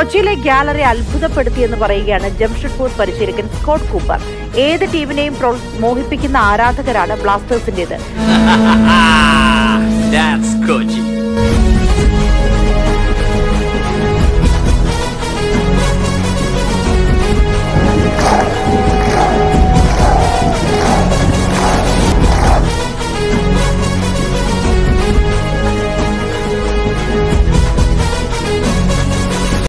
കൊച്ചിയിലെ ഗ്യാലറി അത്ഭുതപ്പെടുത്തിയെന്ന് പറയുകയാണ് ജംഷഡ്പൂർ പരിശീലകൻ സ്കോട്ട് കൂപ്പർ. ഏത് ടീമിനെയും മോഹിപ്പിക്കുന്ന ആരാധകരാണ് ബ്ലാസ്റ്റേഴ്സിന്റേത്.